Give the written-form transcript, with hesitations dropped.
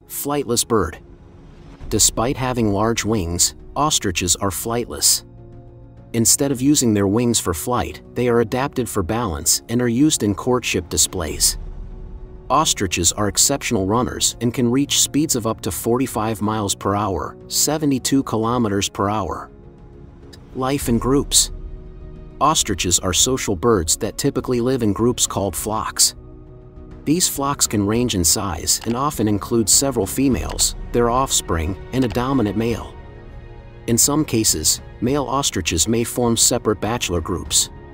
Flightless bird. Despite having large wings, ostriches are flightless. Instead of using their wings for flight, they are adapted for balance and are used in courtship displays. Ostriches are exceptional runners and can reach speeds of up to 45 miles per hour, 72 kilometers per hour. Life in groups. Ostriches are social birds that typically live in groups called flocks. These flocks can range in size and often include several females, their offspring, and a dominant male. In some cases, male ostriches may form separate bachelor groups.